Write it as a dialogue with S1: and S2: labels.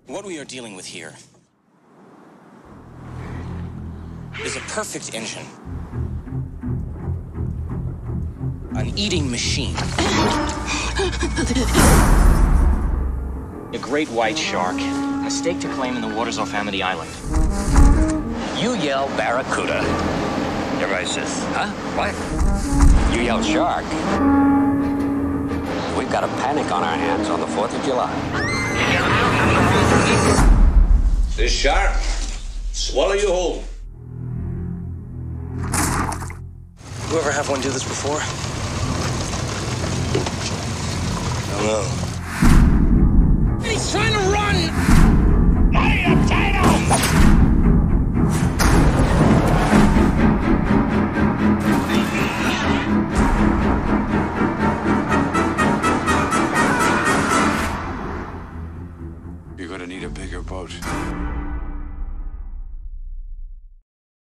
S1: What we are dealing with here is a perfect engine. An eating machine. A great white shark. A stake to claim in the waters off Amity Island.
S2: You yell barracuda. Everybody says, huh? What? You yell shark. We've got a panic on our hands on the 4th of July.
S3: This shark, swallow you whole.
S1: You ever have one do this before? No.
S4: He's trying to run!
S5: You're gonna need a bigger boat.